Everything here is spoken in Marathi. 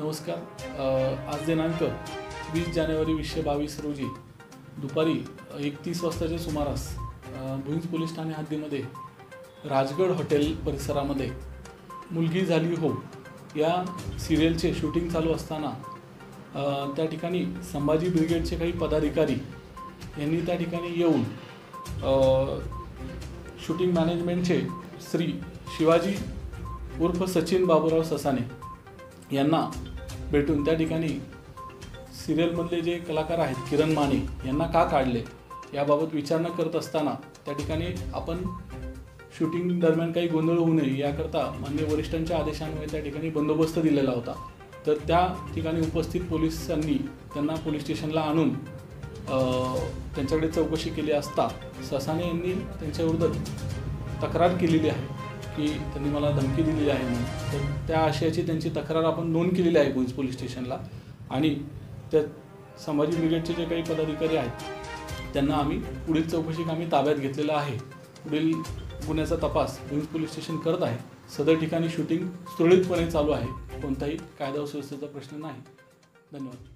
नमस्कार. आज दिनांक 20 जानेवारी 2022 रोजी दुपारी 1:30 वाजताच्या सुमारास भुईंज पोलीस ठाणे हद्दीमध्ये राजगड हॉटेल परिसरामध्ये मुलगी झाली हो या सिरियलचे शूटिंग चालू असताना त्या ठिकाणी संभाजी ब्रिगेडचे काही पदाधिकारी यांनी त्या ठिकाणी येऊन शूटिंग मॅनेजमेंटचे श्री शिवाजी उर्फ सचिन बाबूराव ससाने यांना भेटून त्या ठिकाणी सिरियलमधले जे कलाकार आहेत किरण माने यांना का काढले याबाबत विचारणा करत असताना त्या ठिकाणी आपण शूटिंग दरम्यान काही गोंधळ होऊ नये याकरता माननीय वरिष्ठांच्या आदेशान्वये त्या ठिकाणी बंदोबस्त दिलेला होता. तर त्या ठिकाणी उपस्थित पोलिसांनी त्यांना पोलीस स्टेशनला आणून त्यांच्याकडे चौकशी केली असता ससाने यांनी त्यांच्याविरुद्ध तक्रार केलेली आहे की त्यांनी मला धमकी दिलेली आहे म्हणून. तर त्या आशयाची त्यांची तक्रार आपण नोंद केलेली आहे भुईंज पोलीस स्टेशनला आणि त्या संभाजी ब्रिगेडचे जे काही पदाधिकारी आहेत त्यांना आम्ही पुढील चौकशी कामी ताब्यात घेतलेलं आहे. पुढील गुन्ह्याचा तपास भुईंज पोलीस स्टेशन करत आहे. सदर ठिकाणी शूटिंग सुरळीतपणे चालू आहे. कोणताही कायदा व सुव्यवस्थेचा प्रश्न नाही. धन्यवाद.